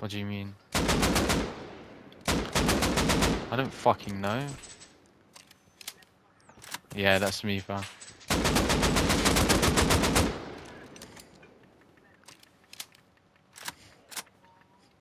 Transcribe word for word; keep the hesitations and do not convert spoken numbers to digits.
What do you mean? I don't fucking know. Yeah, that's me, fam.